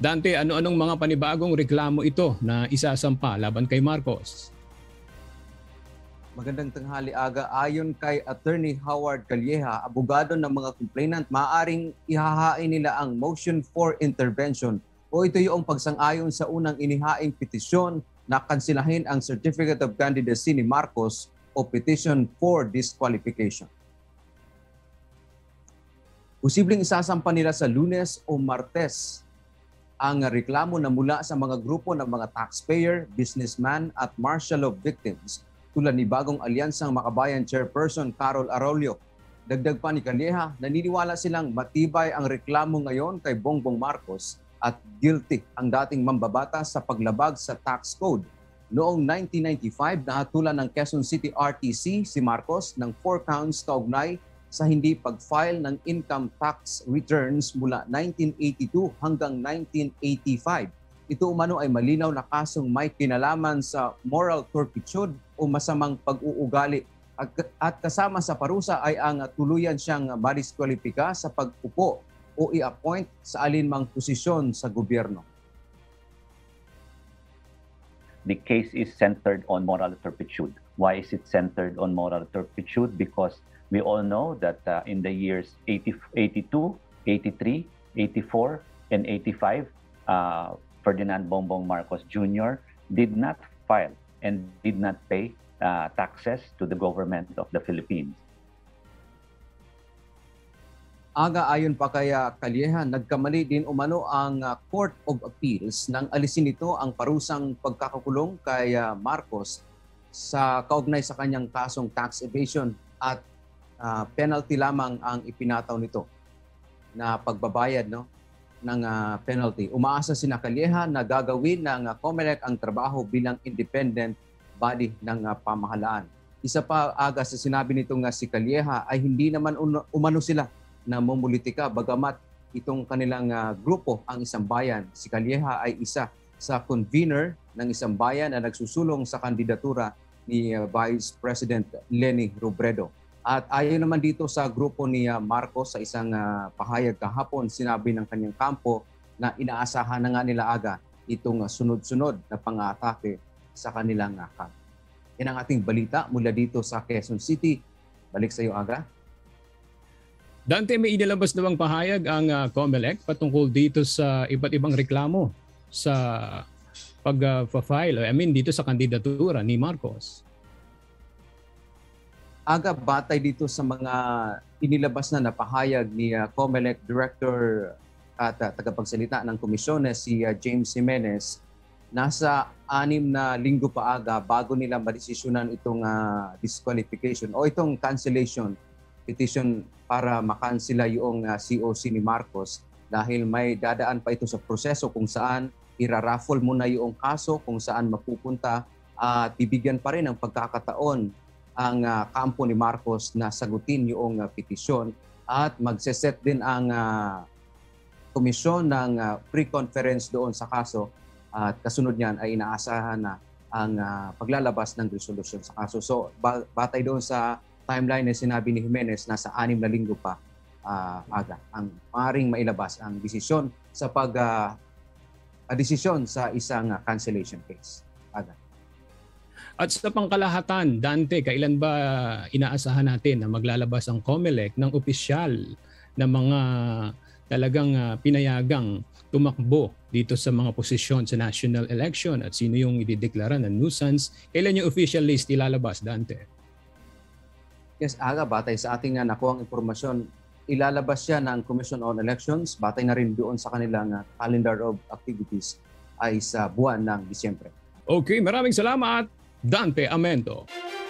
Dante, ano-anong mga panibagong reklamo ito na isasampa laban kay Marcos? Magandang tanghali aga. Ayon kay Attorney Howard Calleja, abogado ng mga complainant, maaring ihahain nila ang motion for intervention o ito yung pagsang-ayon sa unang inihaing petisyon na kansilahin ang Certificate of Candidacy ni Marcos o petition for disqualification. Posibleng isasampa nila sa Lunes o Martes ang reklamo na mula sa mga grupo ng mga taxpayer, businessman at marshal of victims tulad ni Bagong Alyansang Makabayan Chairperson Carol Arroyo. Dagdag pa ni Calleja, naniniwala silang matibay ang reklamo ngayon kay Bongbong Marcos at guilty ang dating mambabatas sa paglabag sa tax code. Noong 1995, nahatulan ng Quezon City RTC si Marcos ng 4 counts kaugnay sa hindi pag-file ng income tax returns mula 1982 hanggang 1985. Ito umano ay malinaw na kasong may kinalaman sa moral turpitude o masamang pag-uugali at kasama sa parusa ay ang tuluyan siyang madiskwalipika sa pag-upo o i-appoint sa alinmang posisyon sa gobyerno. The case is centered on moral turpitude. Why is it centered on moral turpitude? Because we all know that in the years 82, 83, 84, and 85, Ferdinand Bongbong Marcos Jr. did not file and did not pay taxes to the government of the Philippines. Aga ayon pa kay Calleja, nagkamali din umano ang Court of Appeals nang alisin nito ang parusang pagkakakulong kay Marcos sa kaugnay sa kanyang kasong tax evasion at penalty lamang ang ipinataw nito na pagbabayad ng penalty. Umaasa si Calleja na gagawin ng COMELEC ang trabaho bilang independent body ng pamahalaan. Isa pa aga sa sinabi nitong si Calleja ay hindi naman umano sila na mumulitika bagamat itong kanilang grupo ang Isang Bayan. Si Calleja ay isa sa convener ng Isang Bayan na nagsusulong sa kandidatura ni Vice President Leni Robredo. At ayon naman dito sa grupo ni Marcos sa isang pahayag kahapon, sinabi ng kanyang kampo na inaasahan na nga nila aga itong sunod-sunod na pang-atake sa kanilang kampo. Yan ang ating balita mula dito sa Quezon City. Balik sa iyo aga. Dante, may inilabas na bang pahayag ang COMELEC patungkol dito sa iba't ibang reklamo sa pag-file, dito sa kandidatura ni Marcos? Aga, batay dito sa mga inilabas na napahayag ni COMELEC Director at tagapagsalita ng komisyon na si James Jimenez, nasa 6 na linggo pa aga bago nila madesisyonan itong disqualification o itong cancellation petition para makansela yung COC ni Marcos dahil may dadaan pa ito sa proseso kung saan iraraffle muna yung kaso, kung saan mapupunta at bibigyan pa rin ng pagkakataon ang kampo ni Marcos na sagutin yung petisyon at magseset din ang komisyon ng pre-conference doon sa kaso at kasunod niyan ay inaasahan na ang paglalabas ng resolusyon sa kaso. So batay doon sa timeline na sinabi ni Jimenez, nasa 6 na linggo pa aga ang maaaring mailabas ang desisyon sa desisyon sa isang cancellation case. Aga. At sa pangkalahatan, Dante, kailan ba inaasahan natin na maglalabas ang COMELEC ng opisyal na mga talagang pinayagang tumakbo dito sa mga posisyon sa national election at sino yung idideklara na nuisance? Kailan yung official list ilalabas, Dante? Yes, aga, batay sa ating nakuhang impormasyon, ilalabas siya ng Commission on Elections, batay na rin doon sa kanilang calendar of activities ay sa buwan ng Disyembre. Okay, maraming salamat, Dante Amento.